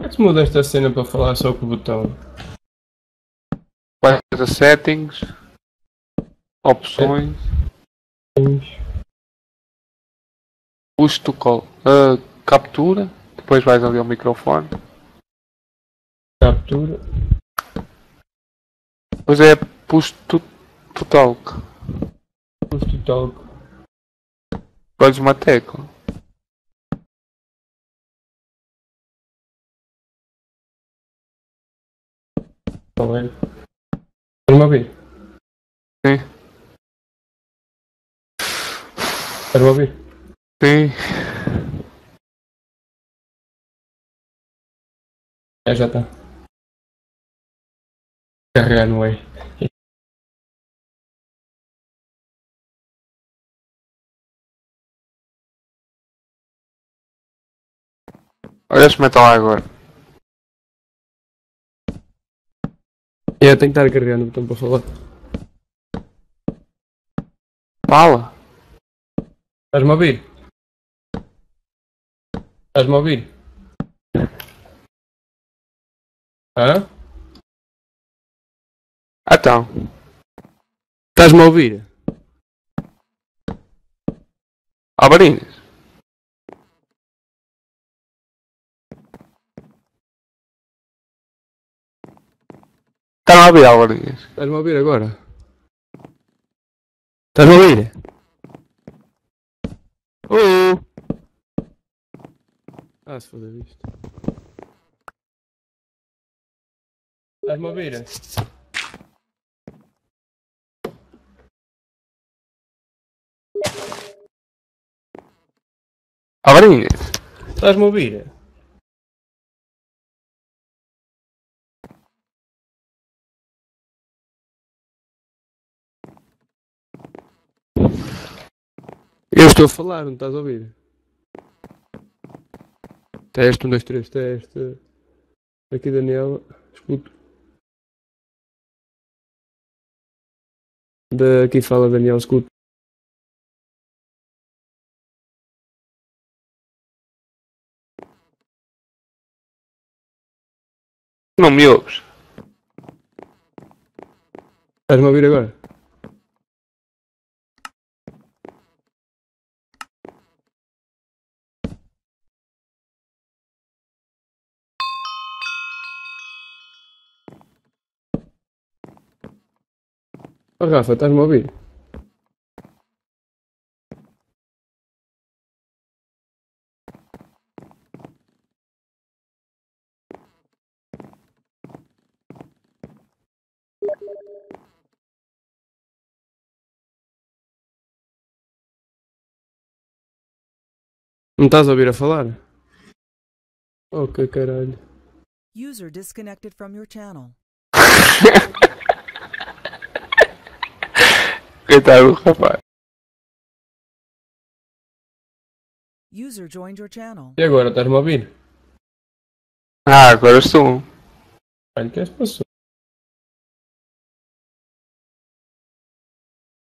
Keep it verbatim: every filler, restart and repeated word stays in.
é que se muda esta cena para falar só com o botão? Vai para settings, opções, push to call, uh, captura, depois vais ali ao microfone. Captura. Depois é push to, to talk. Push to talk. Escolhes uma tecla. Está bem. Estás-me a ouvir? Sim. Estás-me a ouvir? Sim. É, já está. Carregar no E. Olha, experimenta lá agora. É, tenho que estar a carregar no botão para falar. Fala. Estás-me a ouvir? Estás-me a ouvir? Hã? Então. Estás-me a ouvir? Alvarinhas. Está a ouvir, Alvarinhas? Estás-me a ouvir agora? Estás-me a ouvir? Oh! Ah, se foda isto. Estás-me a ouvir? Alvarinhas. Estás-me a ouvir? Eu estou a falar, não estás a ouvir? Teste, um, dois, três, teste. Aqui, Daniel. Escuto. Daqui fala Daniel, escuto. Não me ouves? Estás-me a ouvir agora? Oh, Rafa, estás-me a ouvir? Não estás a ouvir a falar? Oh, que caralho. User disconnected from your channel. Coitado do rapaz. User joined your channel. E agora, estás-me a ouvir? Ah, agora estou. Olha, o que é que se passou?